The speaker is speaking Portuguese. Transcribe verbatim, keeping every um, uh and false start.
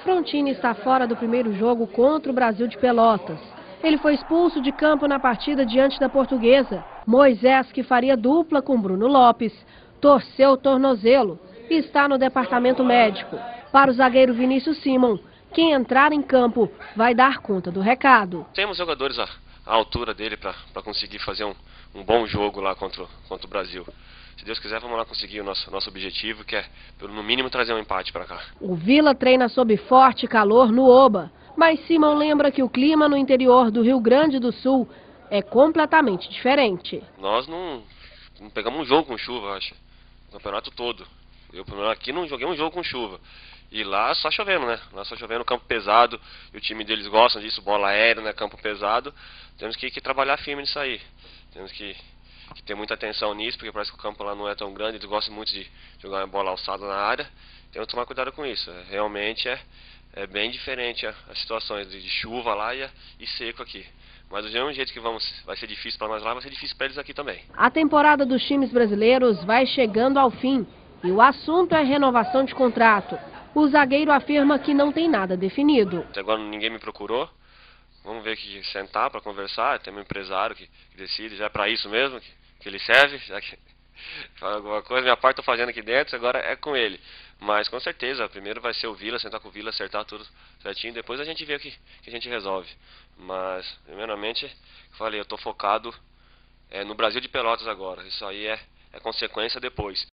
Frontini está fora do primeiro jogo contra o Brasil de Pelotas. Ele foi expulso de campo na partida diante da Portuguesa. Moisés, que faria dupla com Bruno Lopes, torceu o tornozelo e está no departamento médico. Para o zagueiro Vinícius Simon, quem entrar em campo vai dar conta do recado. Temos jogadores à, à altura dele para conseguir fazer um, um bom jogo lá contra, contra o Brasil. Se Deus quiser, vamos lá conseguir o nosso, nosso objetivo, que é, no mínimo, trazer um empate para cá. O Vila treina sob forte calor no Oba, mas Simon lembra que o clima no interior do Rio Grande do Sul é completamente diferente. Nós não, não pegamos um jogo com chuva, acho, o campeonato todo. Eu, aqui, não joguei um jogo com chuva. E lá só chovendo, né? Lá só chovendo, campo pesado, e o time deles gosta disso, bola aérea, né? Campo pesado. Temos que, que trabalhar firme nisso aí. Temos que, que ter muita atenção nisso, porque parece que o campo lá não é tão grande, eles gostam muito de jogar uma bola alçada na área. Temos que tomar cuidado com isso. Realmente é, é bem diferente a, as situações de chuva lá e, e seco aqui. Mas do mesmo jeito que vamos, vai ser difícil para nós lá, vai ser difícil para eles aqui também. A temporada dos times brasileiros vai chegando ao fim e o assunto é renovação de contrato. O zagueiro afirma que não tem nada definido. Até agora ninguém me procurou. Vamos ver que sentar para conversar. Tem um empresário que, que decide, já é para isso mesmo que, que ele serve. Já que fala alguma coisa, minha parte estou fazendo aqui dentro, agora é com ele. Mas com certeza, primeiro vai ser o Vila, sentar com o Vila, acertar tudo certinho. Depois a gente vê o que, que a gente resolve. Mas, primeiramente, falei, eu estou focado é, no Brasil de Pelotas agora. Isso aí é, é consequência depois.